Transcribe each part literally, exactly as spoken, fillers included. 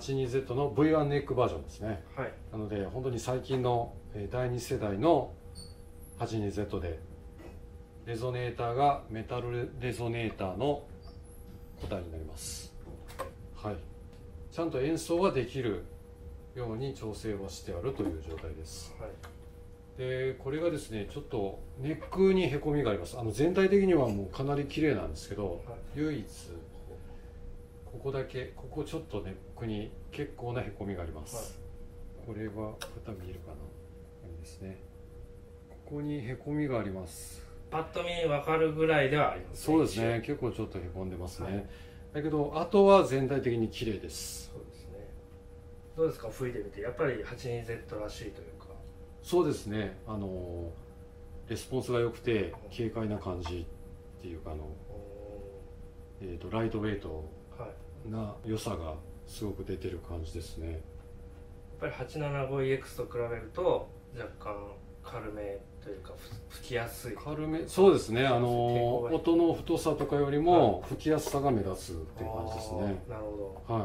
はちじゅうにゼット の ブイワン ネックバージョンですね。 はい、 なので本当に最近のだいに世代の はちじゅうにゼット でレゾネーターがメタルレゾネーターの答えになります。はい、ちゃんと演奏ができるように調整をしてあるという状態です。 はい、 でこれがですねちょっとネックにへこみがあります。あの全体的にはもうかなり綺麗なんですけど、はい、唯一ここだけここちょっとネックに結構なへこみがあります。はい、これはまた見えるかな。いいですね。ここにへこみがあります。 パッと見分かるぐらいではありますね。 そうですね。結構ちょっとへこんでますね。はい、だけどあとは全体的に綺麗です。 そうですね。どうですか、吹いてみてやっぱり はちじゅうにゼット らしいというか。そうですね。 あのレスポンスが良くて軽快な感じっていうかあの、えーとライトウェイトな良さがすごく出てる感じですね。 やっぱり はちななごイーエックス と比べると若干軽めというか吹きやすい。 軽め、そうですね。あの音の太さとかよりも吹きやすさが目立つっていう感じですね。 なるほど。 はい。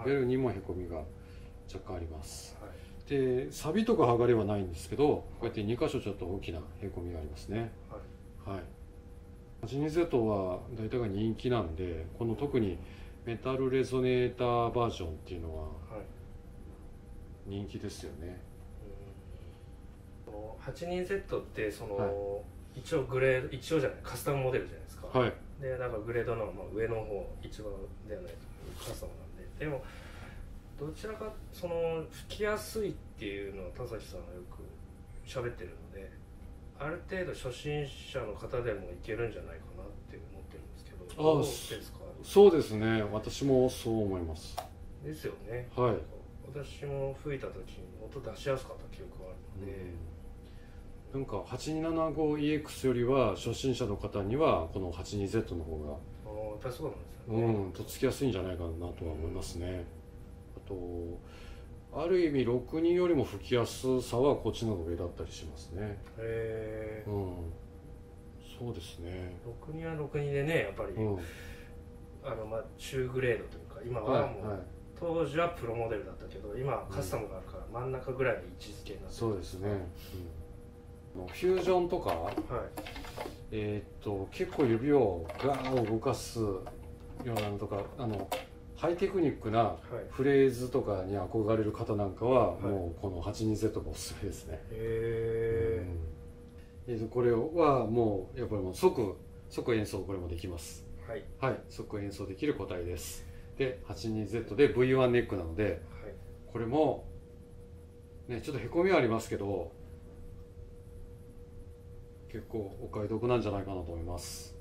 ベルにもへこみが若干あります。はい、でサビとか剥がれはないんですけど、こうやってに箇所ちょっと大きなへこみがありますね。はい。はい、はちじゅうにゼット は大体が人気なんで、この特にメタルレゾネーターバージョンっていうのは人気ですよね。 はちじゅうにゼット ってその、はい、一応グレード一応じゃないカスタムモデルじゃないですか。はい、でなんかグレードの、まあ、上の方一番ではないカスタムなんで、でもどちらかその吹きやすいっていうのは田崎さんがよく喋ってるので、ある程度初心者の方でもいけるんじゃないかなって思ってるんですけど、どうですか？ そうですね、私もそう思います。 ですよね。 はい、 私も吹いた時に音出しやすかった記憶があるので、 うん、なんか はちにーななごイーエックス よりは初心者の方にはこの はちじゅうにゼット の方がああやっぱりそうなんですよね。 うん、とっつきやすいんじゃないかなとは思いますね。あとある意味ろくによりも吹きやすさはこっちの方が上だったりしますね。へえ、うん、そうですね。 ろくにはろくにでねやっぱり、うん、あのまあ中グレードというか今はもう、はいはい、当時はプロモデルだったけど今はカスタムがあるから真ん中ぐらいで位置づけになってる。 そうですね、うん、フュージョンとか、はい、えー、っと結構指をガーッ動かすようなのとか、あのハイテクニックなフレーズとかに憧れる方なんかは、はい、もうこの はちじゅうにゼット がおすすめですね。へえ、うん、これはもうやっぱりもう即即演奏これもできます。はい、はい、即演奏できる個体です。で はちじゅうにゼット で ブイワン ネックなので、はい、これもねちょっとへこみはありますけど結構お買い得なんじゃないかなと思います。